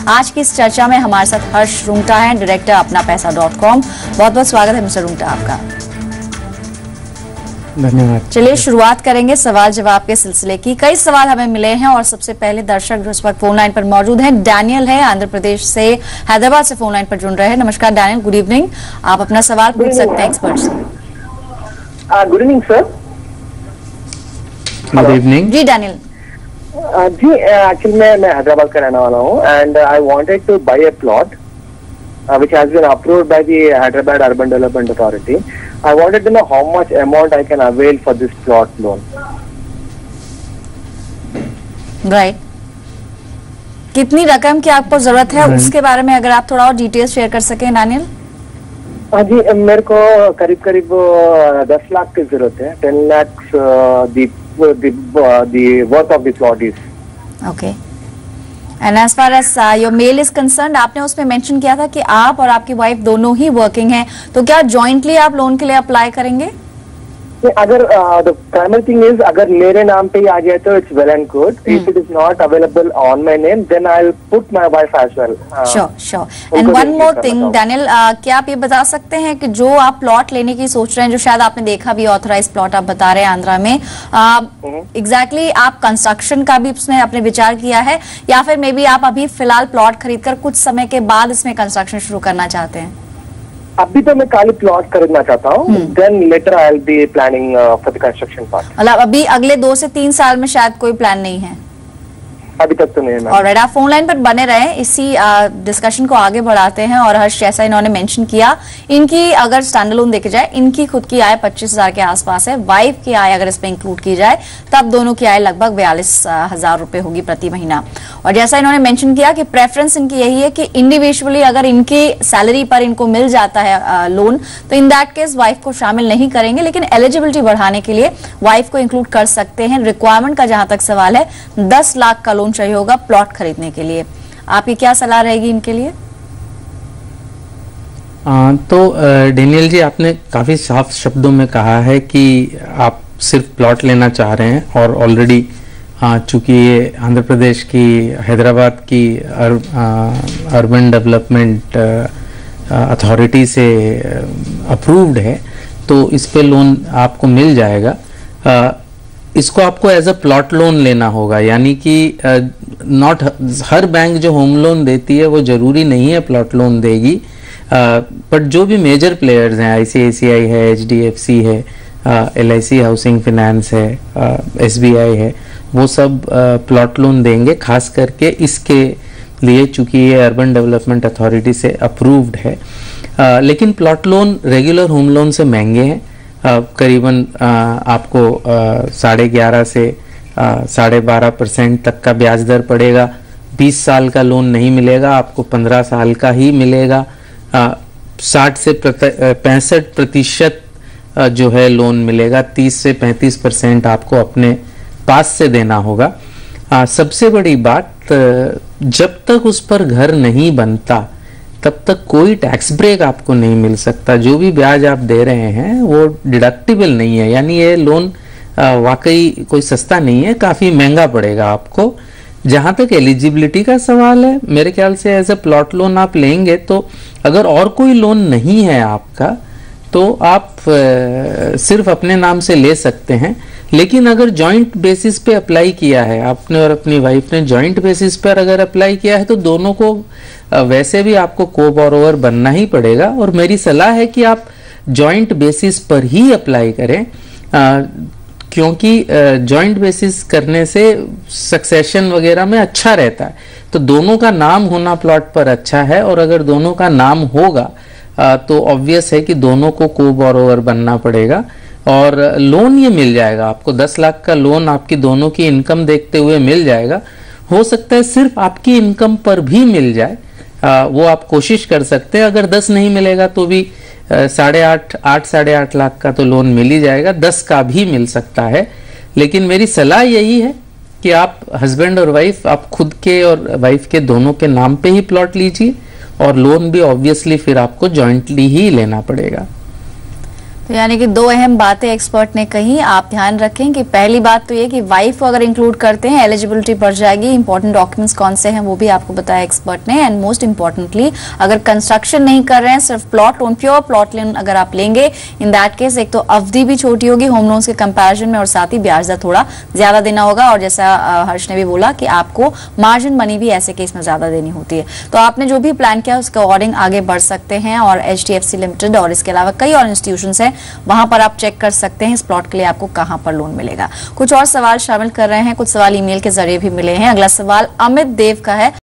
आज की इस चर्चा में हमारे साथ हर्ष रुंगटा है, डायरेक्टर अपनापैसा.com। बहुत बहुत स्वागत है मिस्टर रुंगटा आपका। धन्यवाद। चलिए शुरुआत करेंगे सवाल जवाब के सिलसिले की। कई सवाल हमें मिले हैं और सबसे पहले दर्शक जो इस वक्त फोन लाइन पर मौजूद हैं, डैनियल है, आंध्र प्रदेश से, हैदराबाद से फोन लाइन पर जुड़ रहे हैं। नमस्कार डैनियल, गुड इवनिंग। आप अपना सवाल पूछ सकते हैं एक्सपर्ट से। Good evening sir. Good evening ji Daniel. जी एक्चुअली मैं हैदराबाद का रहने वाला हूँ and I wanted to buy a plot which has been approved by the Hyderabad Urban Development Authority. I wanted to know how much amount I can avail for this plot loan. Right, कितनी रकम की आपको जरूरत है उसके बारे में अगर आप थोड़ा और डिटेल्स शेयर कर सकें डैनियल। जी मेरे को करीब करीब 10 लाख की जरूरत है। 10 lakhs the worth of the plot is. Okay, and as far as your mail is concern, आपने उसमें मेंशन किया था कि आप और आपकी वाइफ दोनों ही वर्किंग हैं, तो क्या जॉइंटली आप लोन के लिए अप्लाई करेंगे? अगर द प्राइमरी थिंग इज अगर मेरे नाम पे ही आ जाए तो it's well and good. If it is not available on my name then I will put my wife as well. Sure. And one more thing Daniel, क्या आप ये बता सकते हैं कि जो आप प्लॉट लेने की सोच रहे हैं, जो शायद आपने देखा भी ऑथराइज प्लॉट आप बता रहे हैं आंध्रा में, एग्जैक्टली आप कंस्ट्रक्शन का भी उसमें आपने विचार किया है या फिर मे बी आप अभी फिलहाल प्लॉट खरीदकर कुछ समय के बाद इसमें कंस्ट्रक्शन शुरू करना चाहते हैं? अभी तो मैं खाली प्लॉट खरीदना चाहता हूँ, then later I will be planning for the construction part. मतलब अभी अगले 2 से 3 साल में शायद कोई प्लान नहीं है? अभी तक तो नहीं है। ऑलराइट, आप फोन लाइन पर बने रहे, इसी डिस्कशन को आगे बढ़ाते हैं। और हर्ष, जैसा इन्होंने मेंशन किया, इनकी अगर स्टैंड लोन देखे जाए, इनकी खुद की आय 25,000 के आसपास है। वाइफ की आय अगर इसमें इंक्लूड की जाए तब दोनों की आय लगभग 42,000 रुपए होगी प्रति महीना। और जैसा इन्होंने मेंशन किया कि प्रेफरेंस इनकी यही है कि इंडिविजुअली अगर इनकी सैलरी पर इनको मिल जाता है लोन, तो इन दैट केस वाइफ को शामिल नहीं करेंगे, लेकिन एलिजिबिलिटी बढ़ाने के लिए वाइफ को इंक्लूड कर सकते हैं। रिक्वायरमेंट का जहां तक सवाल है, 10 लाख का लोन चाहिए होगा प्लॉट खरीदने के लिए। आपकी क्या सलाह रहेगी इनके लिए? तो डेनियल जी, आपने काफ़ी साफ शब्दों में कहा है कि आप सिर्फ प्लॉट लेना चाह रहे हैं और ऑलरेडी चूंकि ये आंध्र प्रदेश की हैदराबाद की अर्बन डेवलपमेंट अथॉरिटी से अप्रूव्ड है, तो इस पे लोन आपको मिल जाएगा। इसको आपको एज अ प्लॉट लोन लेना होगा, यानी कि नॉट हर बैंक जो होम लोन देती है वो जरूरी नहीं है प्लॉट लोन देगी, बट जो भी मेजर प्लेयर्स हैं, ICICI है, HDFC है, LIC हाउसिंग फाइनेंस है, SBI है, वो सब प्लॉट लोन देंगे। खास करके इसके लिए चूंकि ये अर्बन डेवलपमेंट अथॉरिटी से अप्रूव्ड है, लेकिन plot loan regular home loan से महंगे हैं। करीबन आपको 11.5 से 12.5% तक का ब्याज दर पड़ेगा। 20 साल का लोन नहीं मिलेगा, आपको 15 साल का ही मिलेगा। 60 से 65% जो है लोन मिलेगा। 30 से 35% आपको अपने पास से देना होगा। सबसे बड़ी बात, जब तक उस पर घर नहीं बनता तब तक कोई टैक्स ब्रेक आपको नहीं मिल सकता। जो भी ब्याज आप दे रहे हैं वो डिडक्टिबल नहीं है, यानी ये लोन वाकई कोई सस्ता नहीं है, काफ़ी महंगा पड़ेगा आपको। जहाँ तक एलिजिबिलिटी का सवाल है, मेरे ख्याल से एज अ प्लॉट लोन आप लेंगे तो अगर और कोई लोन नहीं है आपका तो आप सिर्फ अपने नाम से ले सकते हैं। लेकिन अगर जॉइंट बेसिस पे अप्लाई किया है आपने और अपनी वाइफ ने, जॉइंट बेसिस पर अगर अप्लाई किया है तो दोनों को वैसे भी आपको को बोरोवर बनना ही पड़ेगा। और मेरी सलाह है कि आप जॉइंट बेसिस पर ही अप्लाई करें, क्योंकि जॉइंट बेसिस करने से सक्सेशन वगैरह में अच्छा रहता है। तो दोनों का नाम होना प्लॉट पर अच्छा है, और अगर दोनों का नाम होगा तो ऑब्वियस है कि दोनों को बोरोवर बनना पड़ेगा और लोन ये मिल जाएगा आपको। 10 लाख का लोन आपकी दोनों की इनकम देखते हुए मिल जाएगा। हो सकता है सिर्फ आपकी इनकम पर भी मिल जाए, वो आप कोशिश कर सकते हैं। अगर 10 नहीं मिलेगा तो भी 8.5 लाख का तो लोन मिल ही जाएगा, 10 का भी मिल सकता है। लेकिन मेरी सलाह यही है कि आप हस्बैंड और वाइफ, आप खुद के और वाइफ के दोनों के नाम पे ही प्लॉट लीजिए, और लोन भी ऑब्वियसली फिर आपको जॉइंटली ही लेना पड़ेगा। तो यानी कि दो अहम बातें एक्सपर्ट ने कही, आप ध्यान रखें कि पहली बात तो ये कि वाइफ को अगर इंक्लूड करते हैं एलिजिबिलिटी बढ़ जाएगी। इंपॉर्टेंट डॉक्यूमेंट्स कौन से हैं वो भी आपको बताया एक्सपर्ट ने। एंड मोस्ट इंपॉर्टेंटली अगर कंस्ट्रक्शन नहीं कर रहे हैं, सिर्फ plot loan, pure plot loan अगर आप लेंगे, इन दैट केस एक तो अवधि भी छोटी होगी होम लोन्स के कंपैरिजन में, और साथ ही ब्याज दर थोड़ा ज्यादा देना होगा। और जैसा हर्ष ने भी बोला कि आपको मार्जिन मनी भी ऐसे केस में ज्यादा देनी होती है। तो आपने जो भी प्लान किया उसके अकॉर्डिंग आगे बढ़ सकते हैं। और HDFC लिमिटेड और इसके अलावा कई और इंस्टीट्यूशंस हैं, वहां पर आप चेक कर सकते हैं इस प्लॉट के लिए आपको कहां पर लोन मिलेगा। कुछ और सवाल शामिल कर रहे हैं, कुछ सवाल ईमेल के जरिए भी मिले हैं। अगला सवाल अमित देव का है।